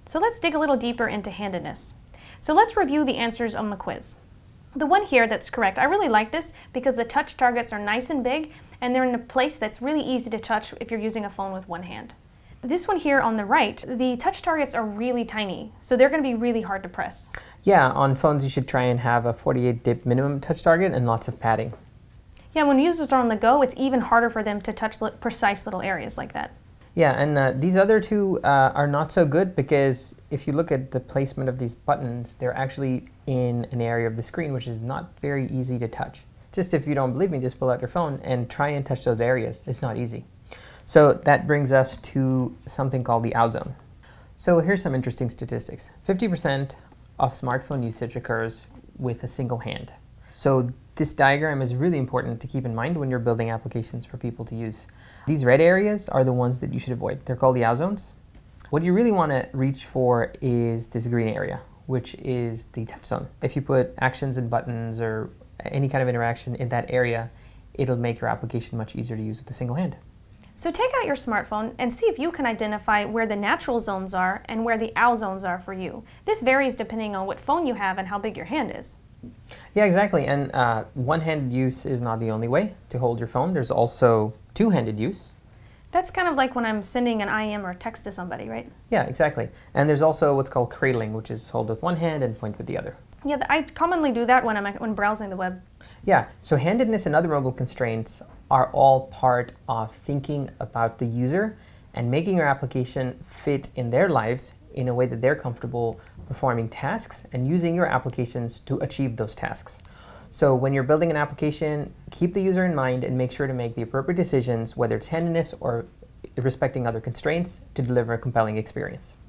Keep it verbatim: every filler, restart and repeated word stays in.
So let's dig a little deeper into handedness. So let's review the answers on the quiz. The one here that's correct, I really like this because the touch targets are nice and big and they're in a place that's really easy to touch if you're using a phone with one hand. This one here on the right, the touch targets are really tiny, so they're going to be really hard to press. Yeah, on phones you should try and have a forty-eight dip minimum touch target and lots of padding. Yeah, when users are on the go, it's even harder for them to touch li- precise little areas like that. Yeah, and uh, these other two uh, are not so good because if you look at the placement of these buttons, they're actually in an area of the screen which is not very easy to touch. Just if you don't believe me, just pull out your phone and try and touch those areas. It's not easy. So that brings us to something called the out zone. So here's some interesting statistics. fifty percent of smartphone usage occurs with a single hand. So this diagram is really important to keep in mind when you're building applications for people to use. These red areas are the ones that you should avoid. They're called the out zones. What you really want to reach for is this green area, which is the touch zone. If you put actions and buttons or any kind of interaction in that area, it'll make your application much easier to use with a single hand. So take out your smartphone and see if you can identify where the natural zones are and where the out zones are for you. This varies depending on what phone you have and how big your hand is. Yeah, exactly. And uh, one-handed use is not the only way to hold your phone. There's also two-handed use. That's kind of like when I'm sending an I M or a text to somebody, right? Yeah, exactly. And there's also what's called cradling, which is hold with one hand and point with the other. Yeah, I commonly do that when I'm when browsing the web. Yeah, so handedness and other mobile constraints are all part of thinking about the user and making your application fit in their lives in a way that they're comfortable performing tasks and using your applications to achieve those tasks. So when you're building an application, keep the user in mind and make sure to make the appropriate decisions, whether it's handedness or respecting other constraints, to deliver a compelling experience.